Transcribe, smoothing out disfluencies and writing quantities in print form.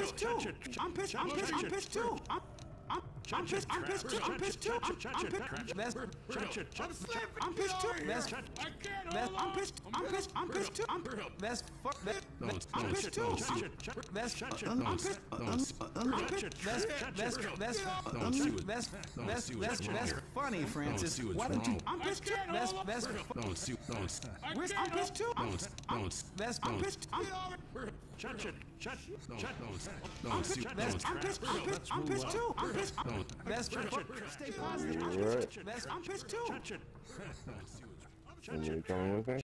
pissed too. I'm pissed too. I'm pissed too. I'm pissed too. I'm pissed too. I'm pissed. I'm pissed too. I can't. I'm pissed. I'm pissed. I'm pissed too. I'm pissed. Fuck. I'm pissed too. That's funny, Francis. Why don't you? I'm pissed too. I'm pissed too. I'm pissed. I'm pissed too. I'm pissed. Stay positive. I'm pissed too. You coming with me?